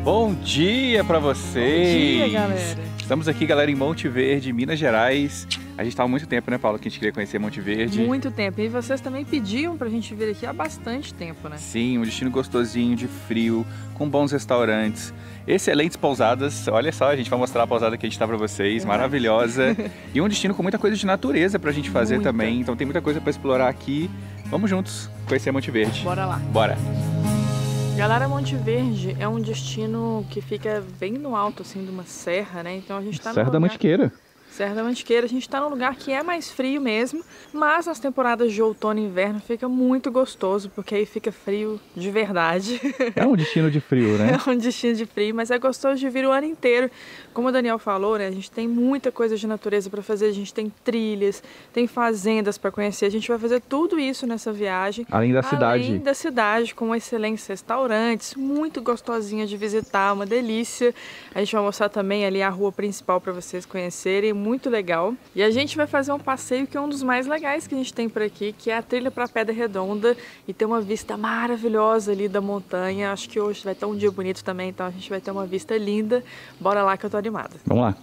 Bom dia pra vocês! Bom dia, galera! Estamos aqui, galera, em Monte Verde, Minas Gerais. A gente estava há muito tempo, né, Paulo, que a gente queria conhecer Monte Verde. Muito tempo. E vocês também pediam pra gente vir aqui há bastante tempo, né? Sim, um destino gostosinho, de frio, com bons restaurantes, excelentes pousadas. Olha só, a gente vai mostrar a pousada que a gente está pra vocês, maravilhosa. E um destino com muita coisa de natureza pra gente fazer também. Então tem muita coisa pra explorar aqui. Vamos juntos conhecer Monte Verde. Bora lá. Bora. Galera, Monte Verde é um destino que fica bem no alto, assim, de uma serra, né? Então a gente tá Serra da Mantiqueira. Serra da Mantiqueira, a gente está num lugar que é mais frio mesmo, mas nas temporadas de outono e inverno fica muito gostoso, porque aí fica frio de verdade. É um destino de frio, né? É um destino de frio, mas é gostoso de vir o ano inteiro. Como o Daniel falou, né, a gente tem muita coisa de natureza para fazer, a gente tem trilhas, tem fazendas para conhecer, a gente vai fazer tudo isso nessa viagem. Além da cidade. Além da cidade, com excelentes restaurantes, muito gostosinha de visitar, uma delícia. A gente vai mostrar também ali a rua principal para vocês conhecerem, muito legal. E a gente vai fazer um passeio que é um dos mais legais que a gente tem por aqui, que é a trilha para Pedra Redonda, e tem uma vista maravilhosa ali da montanha. Acho que hoje vai ter um dia bonito também, então a gente vai ter uma vista linda. Bora lá que eu tô animada. Vamos lá.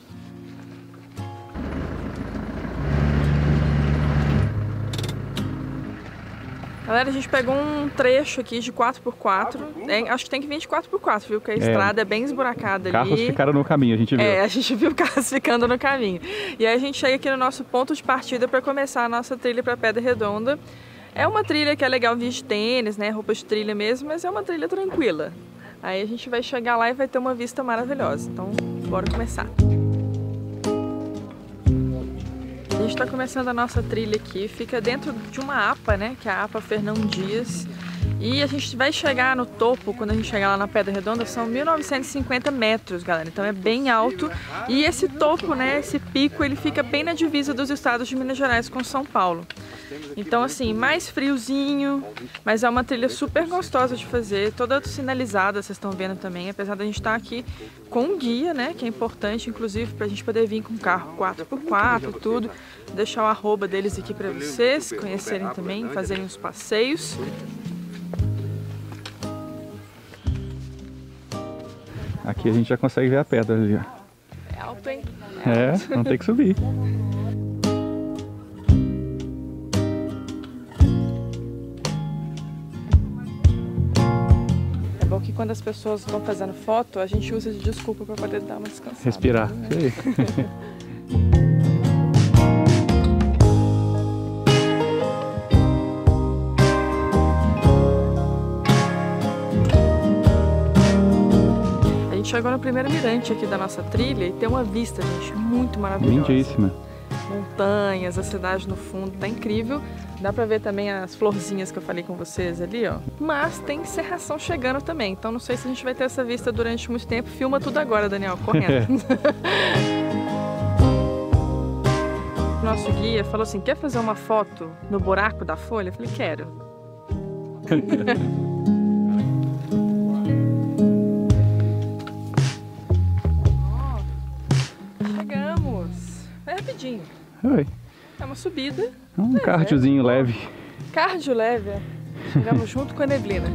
Galera, a gente pegou um trecho aqui de 4x4, acho que tem que vir de 4x4, viu? Porque a estrada é bem esburacada ali. Carros ficaram no caminho, a gente viu. A gente viu carros ficando no caminho. E aí a gente chega aqui no nosso ponto de partida para começar a nossa trilha para Pedra Redonda. É uma trilha que é legal vir de tênis, né? Roupa de trilha mesmo, mas é uma trilha tranquila. Aí a gente vai chegar lá e vai ter uma vista maravilhosa. Então, bora começar. A gente está começando a nossa trilha aqui, fica dentro de uma APA, né, que é a APA Fernão Dias. E a gente vai chegar no topo, quando a gente chegar lá na Pedra Redonda, são 1950 metros, galera. Então é bem alto. E esse topo, né, esse pico, ele fica bem na divisa dos estados de Minas Gerais com São Paulo. Então assim, mais friozinho, mas é uma trilha super gostosa de fazer, toda sinalizada, vocês estão vendo também, apesar da gente estar aqui com um guia, né, que é importante, inclusive, pra gente poder vir com um carro 4x4 e tudo. Vou deixar o arroba deles aqui pra vocês conhecerem também, fazerem os passeios. Aqui a gente já consegue ver a pedra ali, ó. É alto, hein? Vamos ter que subir. É bom que quando as pessoas estão fazendo foto, a gente usa de desculpa para poder dar uma descansada. Respirar. Chegou no primeiro mirante aqui da nossa trilha e tem uma vista, gente, muito maravilhosa. Lindíssima. Montanhas, a cidade no fundo, tá incrível. Dá pra ver também as florzinhas que eu falei com vocês ali, ó. Mas tem serração chegando também, então não sei se a gente vai ter essa vista durante muito tempo. Filma tudo agora, Daniel, correndo. Nosso guia falou assim, quer fazer uma foto no buraco da folha? Eu falei, quero. Rapidinho. Oi. É uma subida. Um cardiozinho leve. Cardio leve. Chegamos junto com a neblina.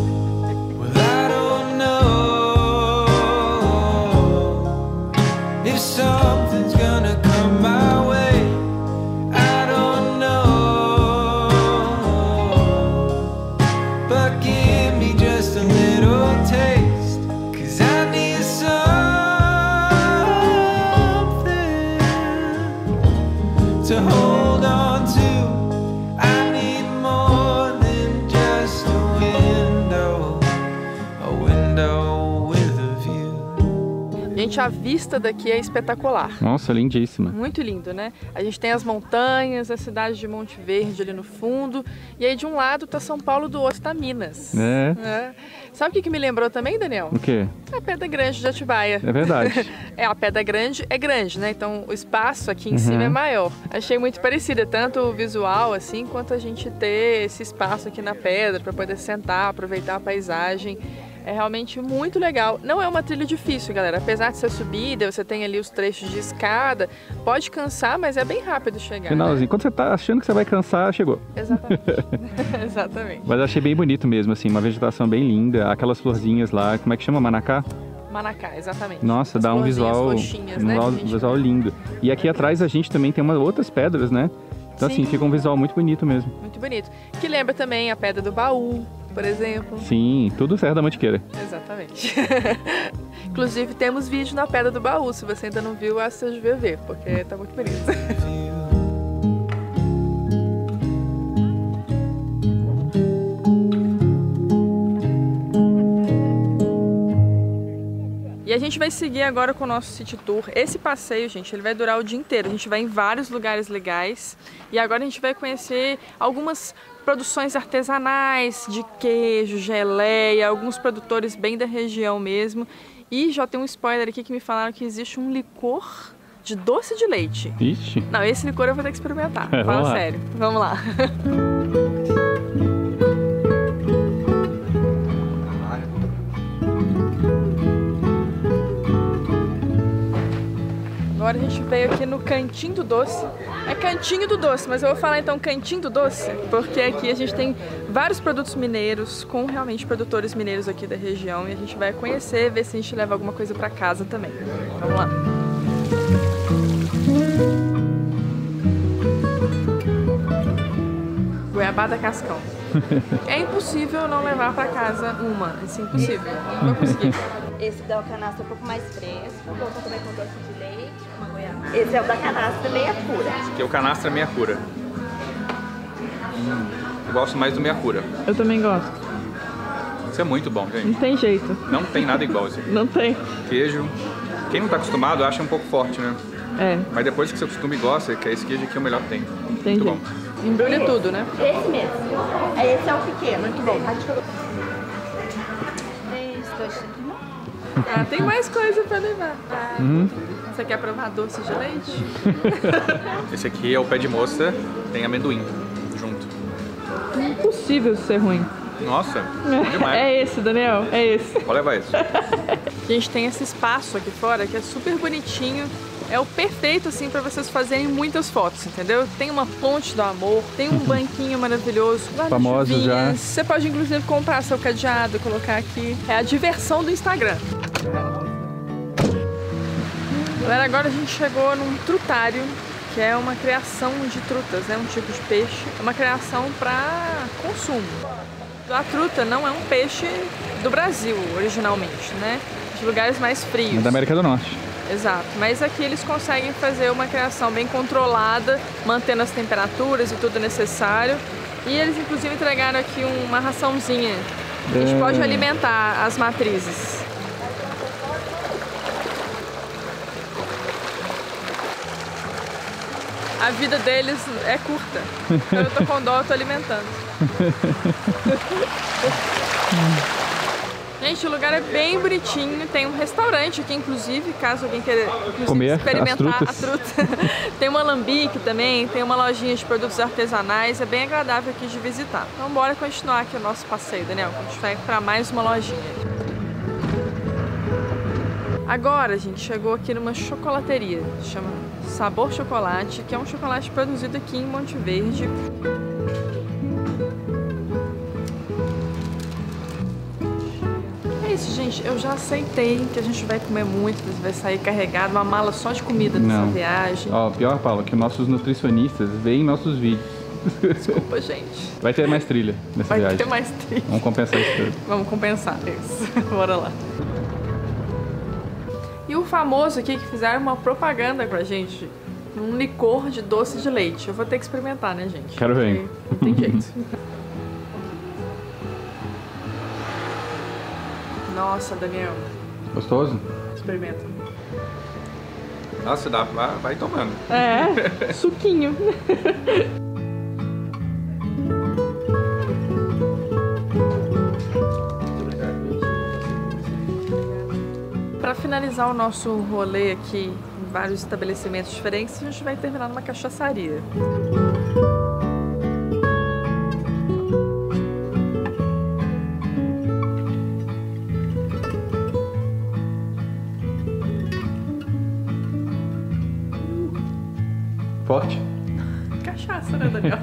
Gente, a vista daqui é espetacular. Nossa, lindíssima. Muito lindo, né? A gente tem as montanhas, a cidade de Monte Verde ali no fundo. E aí de um lado tá São Paulo, do outro tá Minas. Sabe o que me lembrou também, Daniel? O quê? A Pedra Grande de Atibaia. É verdade. A Pedra Grande é grande, né? Então o espaço aqui em cima é maior. Achei muito parecida, tanto o visual assim, quanto a gente ter esse espaço aqui na pedra para poder sentar, aproveitar a paisagem. É realmente muito legal. Não é uma trilha difícil, galera. Apesar de ser subida, você tem ali os trechos de escada. Pode cansar, mas é bem rápido chegar. Finalzinho. Né? Quando você tá achando que você vai cansar, chegou. Exatamente. Exatamente. Mas eu achei bem bonito mesmo, assim. Uma vegetação bem linda. Aquelas florzinhas lá. Como é que chama? Manacá? Manacá, exatamente. Nossa, dá um visual, roxinhas, né, visual lindo. E aqui atrás a gente também tem outras pedras, né? Então assim, fica um visual muito bonito mesmo. Muito bonito. Que lembra também a Pedra do Baú, por exemplo. Sim, tudo Serra da Mantiqueira. Exatamente. Inclusive temos vídeo na Pedra do Baú, se você ainda não viu, acho que você devia ver, porque tá muito bonito. E a gente vai seguir agora com o nosso City Tour. Esse passeio, gente, ele vai durar o dia inteiro. A gente vai em vários lugares legais. E agora a gente vai conhecer algumas produções artesanais de queijo, geleia, alguns produtores bem da região mesmo. E já tem um spoiler aqui que me falaram que existe um licor de doce de leite. Ixi. Não, esse licor eu vou ter que experimentar. Fala sério. Vamos lá. Agora a gente veio aqui no Cantinho do Doce. É Cantinho do Doce, mas eu vou falar então Cantinho do Doce, porque aqui a gente tem vários produtos mineiros, com realmente produtores mineiros aqui da região, e a gente vai conhecer, ver se a gente leva alguma coisa pra casa também. Vamos lá. Goiabada cascão. É impossível não levar pra casa uma, é impossível, não vou conseguir. Esse da canastra é um pouco mais fresco, vou também com doce de leite, uma goiabada. Esse é o da canastra meia pura. Esse aqui é o canastra meia pura. Eu gosto mais do meia pura. Eu também gosto. Isso é muito bom, gente. Não tem jeito. Não tem nada igual isso aqui. Não tem. Queijo, quem não tá acostumado acha um pouco forte, né? É. Mas depois que você acostuma e gosta, que esse queijo aqui é o melhor que tem. Tem muito jeito. bom. Embrulha tudo, né? Esse mesmo. Esse é o pequeno. Muito bom. Ah, tem mais coisa pra levar. Você quer provar doce de leite? Esse aqui é o pé de moça, tem amendoim junto. Impossível ser ruim. Nossa, bom demais. É esse, Daniel, é esse. Pode levar esse. A gente tem esse espaço aqui fora que é super bonitinho. É o perfeito, assim, pra vocês fazerem muitas fotos, entendeu? Tem uma ponte do amor, tem um banquinho maravilhoso, famoso já. Você pode, inclusive, comprar seu cadeado, colocar aqui. É a diversão do Instagram. Galera, agora a gente chegou num trutário, que é uma criação de trutas, né? Um tipo de peixe. É uma criação para consumo. A truta não é um peixe do Brasil, originalmente, né? De lugares mais frios. É da América do Norte. Exato, mas aqui eles conseguem fazer uma criação bem controlada, mantendo as temperaturas e tudo necessário. E eles inclusive entregaram aqui uma raçãozinha. A gente pode alimentar as matrizes. A vida deles é curta. Então eu tô com dó, eu tô alimentando. Gente, o lugar é bem bonitinho, tem um restaurante aqui, inclusive, caso alguém queira comer experimentar a truta. Tem um alambique também, tem uma lojinha de produtos artesanais, é bem agradável aqui de visitar. Então bora continuar aqui o nosso passeio, Daniel, a gente vai para mais uma lojinha. Agora a gente chegou aqui numa chocolateria, chama Sabor Chocolate, que é um chocolate produzido aqui em Monte Verde. É isso, gente, eu já aceitei que a gente vai comer muito, vai sair carregado, uma mala só de comida nessa viagem. Ó, pior, Paula, que nossos nutricionistas veem nossos vídeos. Desculpa, gente. Vai ter mais trilha nessa viagem. Vai ter mais trilha. Vamos compensar isso tudo. Vamos compensar isso. Bora lá. E o famoso aqui que fizeram uma propaganda pra gente, um licor de doce de leite. Eu vou ter que experimentar, né, gente? Quero ver. Não tem jeito. Nossa, Daniel. Gostoso? Experimenta. Nossa, dá, vai tomando. É, suquinho. Para finalizar o nosso rolê aqui em vários estabelecimentos diferentes, a gente vai terminar numa cachaçaria. Forte? Cachaça, né, Daniel?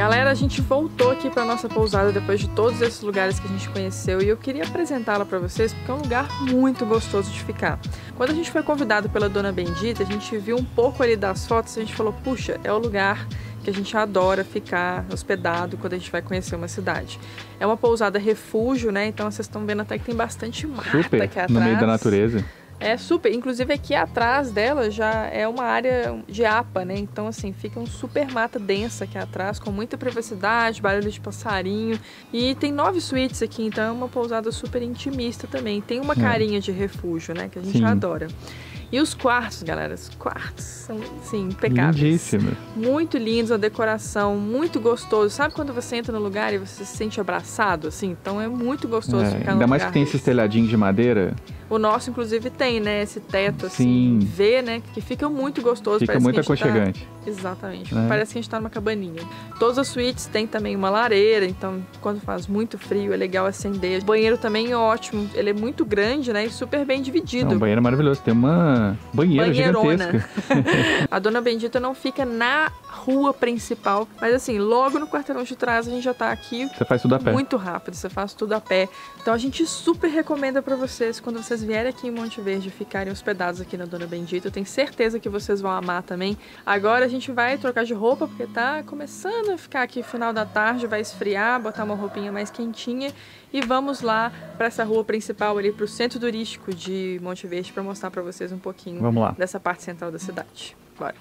Galera, a gente voltou aqui para nossa pousada depois de todos esses lugares que a gente conheceu e eu queria apresentá-la para vocês porque é um lugar muito gostoso de ficar. Quando a gente foi convidado pela Dona Bendita, a gente viu um pouco ali das fotos e a gente falou, puxa, é o lugar que a gente adora ficar hospedado quando a gente vai conhecer uma cidade. É uma pousada refúgio, né? Então vocês estão vendo até que tem bastante mata super, aqui atrás. No meio da natureza. É super, inclusive aqui atrás dela já é uma área de APA, né? Então assim, fica um super mata densa aqui atrás, com muita privacidade, barulho de passarinho. E tem 9 suítes aqui, então é uma pousada super intimista também. Tem uma carinha de refúgio, né? Que a gente adora. E os quartos, galera, os quartos são, assim, impecáveis. Lindíssimo. Muito lindos, a decoração, muito gostoso. Sabe quando você entra no lugar e você se sente abraçado, assim? Então é muito gostoso ficar no lugar. Ainda mais que tem esses telhadinhos de madeira. O nosso, inclusive, tem, né? Esse teto, assim, V, né? Que fica muito gostoso. Fica muito aconchegante. Exatamente. Parece que a gente tá numa cabaninha. Todas as suítes têm também uma lareira, então quando faz muito frio é legal acender. O banheiro também é ótimo. Ele é muito grande, né? E super bem dividido. É um banheiro maravilhoso. Tem uma banheira gigantesca. A Dona Bendita não fica na rua principal, mas assim, logo no quarteirão de trás a gente já tá aqui. Você faz tudo a pé. Muito rápido, você faz tudo a pé. Então a gente super recomenda pra vocês, quando vocês vierem aqui em Monte Verde, ficarem hospedados aqui na Dona Bendita. Eu tenho certeza que vocês vão amar também. Agora a gente vai trocar de roupa, porque tá começando a ficar aqui final da tarde, vai esfriar, botar uma roupinha mais quentinha e vamos lá para essa rua principal ali, pro centro turístico de Monte Verde, para mostrar para vocês um pouquinho dessa parte central da cidade. Bora!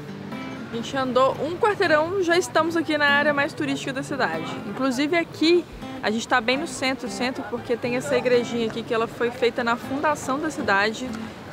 A gente andou um quarteirão, já estamos aqui na área mais turística da cidade. Inclusive aqui, a gente está bem no centro porque tem essa igrejinha aqui que ela foi feita na fundação da cidade,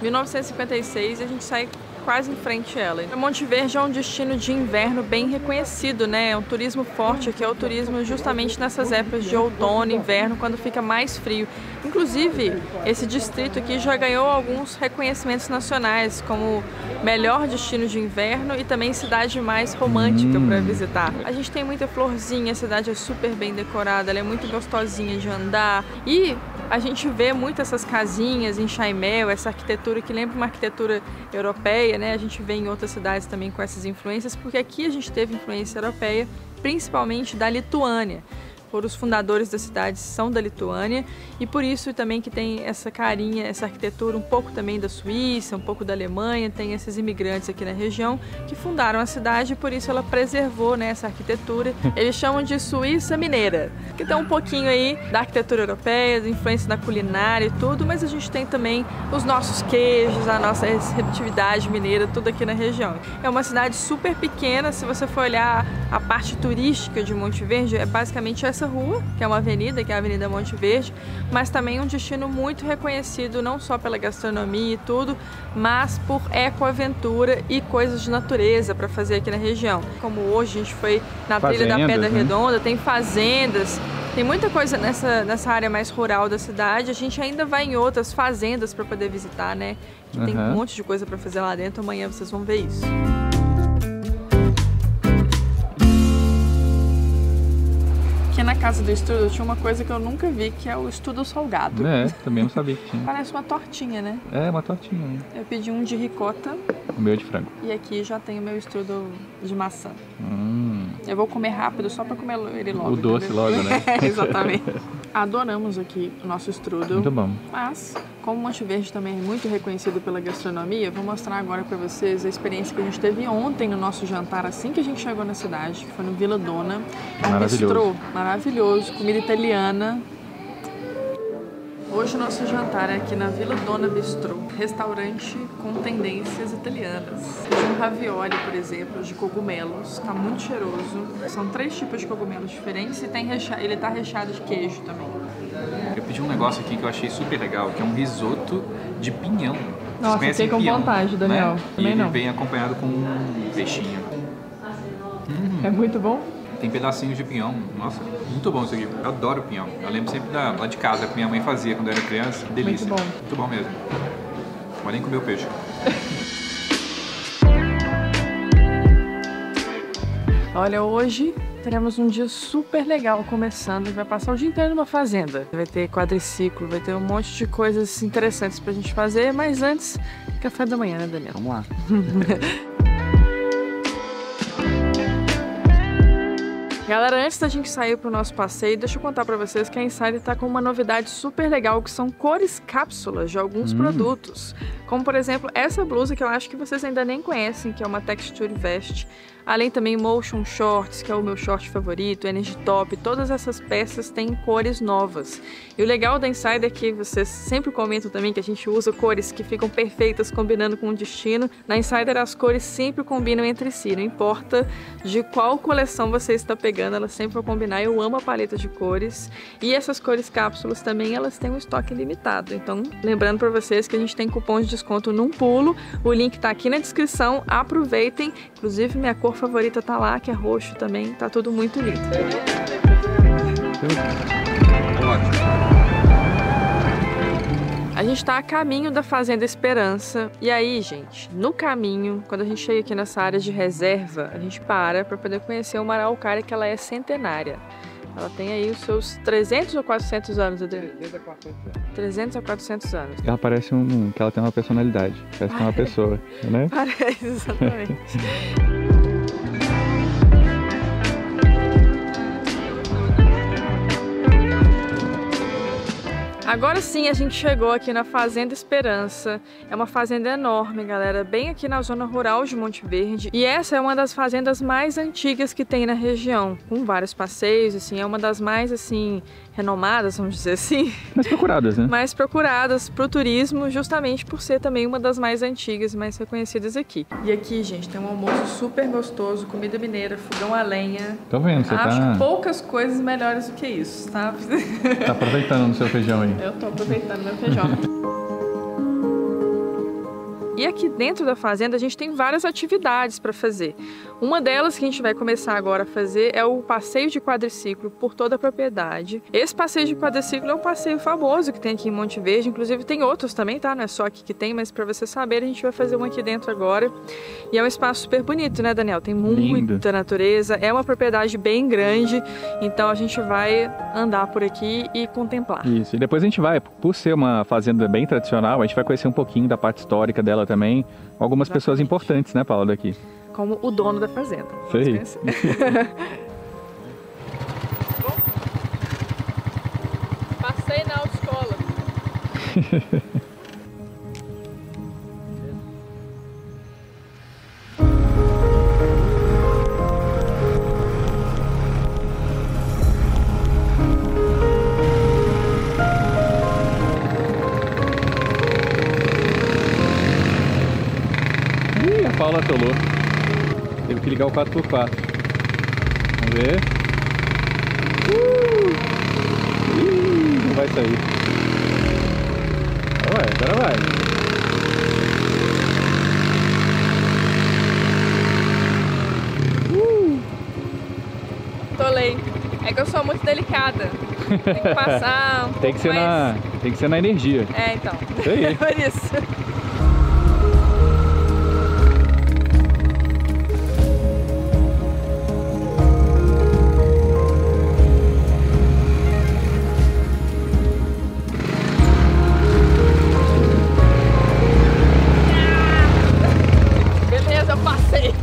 1956, e a gente sai quase em frente a ela. Monte Verde é um destino de inverno bem reconhecido, né? É um turismo forte aqui, é o turismo justamente nessas épocas de outono, inverno, quando fica mais frio. Inclusive, esse distrito aqui já ganhou alguns reconhecimentos nacionais, como melhor destino de inverno e também cidade mais romântica para visitar. A gente tem muita florzinha, a cidade é super bem decorada, ela é muito gostosinha de andar e a gente vê muito essas casinhas em Chaimel, essa arquitetura que lembra uma arquitetura europeia, né? A gente vê em outras cidades também com essas influências, porque aqui a gente teve influência europeia, principalmente da Lituânia. Os fundadores da cidade são da Lituânia e por isso também que tem essa carinha, essa arquitetura um pouco também da Suíça, um pouco da Alemanha, tem esses imigrantes aqui na região que fundaram a cidade e por isso ela preservou, né, essa arquitetura. Eles chamam de Suíça mineira, que tem um pouquinho aí da arquitetura europeia, da influência da culinária e tudo, mas a gente tem também os nossos queijos, a nossa receptividade mineira, tudo aqui na região. É uma cidade super pequena, se você for olhar a parte turística de Monte Verde, é basicamente essa rua, que é uma avenida, que é a Avenida Monte Verde, mas também um destino muito reconhecido, não só pela gastronomia e tudo, mas por ecoaventura e coisas de natureza para fazer aqui na região. Como hoje a gente foi na trilha da Pedra Redonda, tem fazendas, tem muita coisa nessa área mais rural da cidade. A gente ainda vai em outras fazendas para poder visitar, né? Que tem um monte de coisa para fazer lá dentro, amanhã vocês vão ver isso. Aqui na casa do Strudel tinha uma coisa que eu nunca vi, que é o Strudel salgado. É, também não sabia que tinha. Parece uma tortinha, né? É, uma tortinha. Né? Eu pedi um de ricota. O meu de frango. E aqui já tem o meu Strudel de maçã. Eu vou comer rápido só pra comer ele logo. O doce logo, né? Exatamente. Adoramos aqui o nosso Strudel. Muito bom. Mas, como Monte Verde também é muito reconhecido pela gastronomia, vou mostrar agora pra vocês a experiência que a gente teve ontem no nosso jantar, assim que a gente chegou na cidade, que foi no Vila Dona. Maravilhoso. Maravilhoso, comida italiana. Hoje o nosso jantar é aqui na Vila Dona Bistrô, restaurante com tendências italianas. Fiz um ravioli, por exemplo, de cogumelos, tá muito cheiroso. São 3 tipos de cogumelos diferentes e ele tá recheado de queijo também. Eu pedi um negócio aqui que eu achei super legal, que é um risoto de pinhão. Nossa, fiquei com vontade, Daniel. Né? Também e ele não. vem acompanhado com um peixinho. É muito bom? Tem pedacinhos de pinhão. Nossa, muito bom isso aqui. Eu adoro pinhão. Eu lembro sempre lá de casa que minha mãe fazia quando eu era criança. Delícia. Muito bom. Muito bom mesmo. Podem comer o peixe. Olha, hoje teremos um dia super legal começando. Vai passar o dia inteiro numa fazenda. Vai ter quadriciclo, vai ter um monte de coisas interessantes pra gente fazer. Mas antes, café da manhã, né, Daniel? Vamos lá. Galera, antes da gente sair pro nosso passeio, deixa eu contar pra vocês que a Insider tá com uma novidade super legal, que são cores cápsulas de alguns produtos. Como, por exemplo, essa blusa que eu acho que vocês ainda nem conhecem, que é uma Texture Vest. Além também Motion Shorts, que é o meu short favorito, Energy Top, todas essas peças têm cores novas. E o legal da Insider é que vocês sempre comentam também que a gente usa cores que ficam perfeitas combinando com o destino. Na Insider as cores sempre combinam entre si, não importa de qual coleção você está pegando, elas sempre vão combinar. Eu amo a paleta de cores. E essas cores cápsulas também, elas têm um estoque limitado. Então, lembrando para vocês que a gente tem cupom de desconto num pulo. O link tá aqui na descrição, aproveitem. Inclusive minha cor favorita tá lá, que é roxo também, tá tudo muito lindo. A gente tá a caminho da Fazenda Esperança, e aí, gente, no caminho, quando a gente chega aqui nessa área de reserva, a gente para poder conhecer uma araucária que ela é centenária. Ela tem aí os seus 300 ou 400 anos, Adriano? 300 a 400 anos. 300 a 400 anos. Ela parece que ela tem uma personalidade, parece que é uma pessoa, né? Parece, exatamente. Agora sim a gente chegou aqui na Fazenda Esperança. É uma fazenda enorme, galera, bem aqui na zona rural de Monte Verde. E essa é uma das fazendas mais antigas que tem na região, com vários passeios, assim, é uma das mais, assim, renomadas, vamos dizer assim. Mais procuradas, né? Mais procuradas pro turismo, justamente por ser também uma das mais antigas, mais reconhecidas aqui. E aqui, gente, tem um almoço super gostoso, comida mineira, fogão a lenha. Tô vendo, você Acho poucas coisas melhores do que isso, tá? Tá aproveitando no seu feijão aí. Eu tô aproveitando meu feijão. E aqui dentro da fazenda a gente tem várias atividades para fazer. Uma delas que a gente vai começar agora a fazer é o passeio de quadriciclo por toda a propriedade. Esse passeio de quadriciclo é um passeio famoso que tem aqui em Monte Verde, inclusive tem outros também, tá? Não é só aqui que tem, mas para vocês saberem a gente vai fazer um aqui dentro agora. E é um espaço super bonito, né, Daniel? Tem muita natureza, é uma propriedade bem grande, então a gente vai andar por aqui e contemplar. Isso, e depois a gente vai, por ser uma fazenda bem tradicional, a gente vai conhecer um pouquinho da parte histórica dela também, algumas pessoas importantes, né, Paula, daqui. Como o dono da fazenda. Sei. Passei na autoescola. Ih, a Paula atolou. Teve que ligar o 4x4. Vamos ver. Não vai sair. Ué, agora vai. Tolei. É que eu sou muito delicada. Tem que passar um Tem que ser mais... Tem que ser na energia. É, então. Isso aí. Por isso. Beleza, eu passei.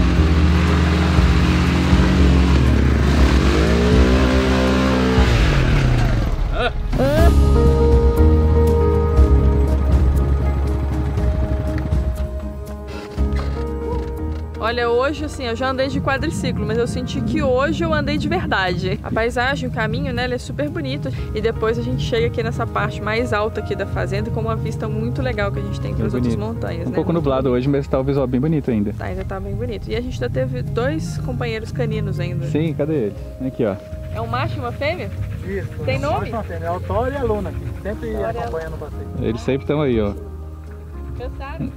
Olha, hoje assim, eu já andei de quadriciclo, mas eu senti que hoje eu andei de verdade. A paisagem, o caminho, né, ele é super bonito. E depois a gente chega aqui nessa parte mais alta aqui da fazenda com uma vista muito legal que a gente tem para as outras montanhas, né? Um pouco nublado hoje, mas tá o visual bem bonito ainda. Tá, ainda tá bem bonito. E a gente ainda teve 2 companheiros caninos ainda. Sim, cadê eles? Aqui, ó. É um macho e uma fêmea? Isso. Tem nome? É o Thor e a Luna, que sempre acompanhando o passeio. Eles sempre estão aí, ó. Cansaram?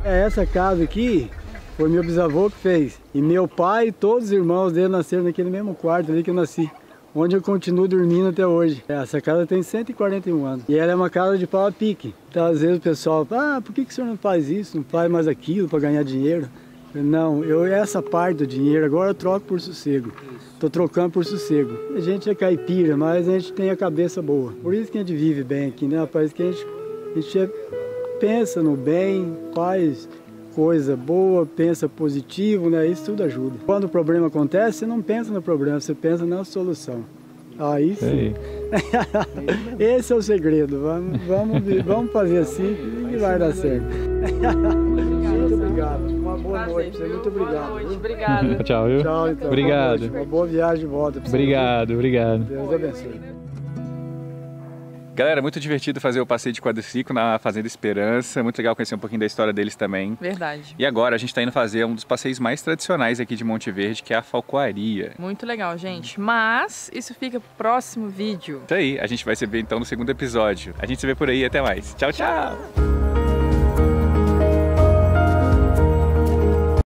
Essa casa aqui foi meu bisavô que fez. E meu pai e todos os irmãos dele nasceram naquele mesmo quarto ali que eu nasci, onde eu continuo dormindo até hoje. Essa casa tem 141 anos. E ela é uma casa de pau a pique. Então, às vezes o pessoal fala, por que o senhor não faz isso, não faz mais aquilo para ganhar dinheiro? Não, essa parte do dinheiro agora eu troco por sossego. Estou trocando por sossego. A gente é caipira, mas a gente tem a cabeça boa. Por isso que a gente vive bem aqui, né, rapaz? Que a gente pensa no bem, faz coisa boa, pensa positivo, né? Isso tudo ajuda. Quando o problema acontece, você não pensa no problema, você pensa na solução. Aí sim. Esse é o segredo. Vamos fazer assim que vai dar certo. Muito obrigado. Uma boa noite. Muito obrigado. Boa noite. Obrigada. Tchau, viu? Tchau, então. Obrigado. Uma boa viagem de volta. Obrigado. Deus abençoe. Galera, muito divertido fazer o passeio de quadriciclo na Fazenda Esperança. Muito legal conhecer um pouquinho da história deles também. Verdade. E agora a gente está indo fazer um dos passeios mais tradicionais aqui de Monte Verde, que é a falcoaria. Muito legal, gente. Mas isso fica pro próximo vídeo. Isso aí, a gente vai se ver então no segundo episódio. A gente se vê por aí, até mais. Tchau, tchau!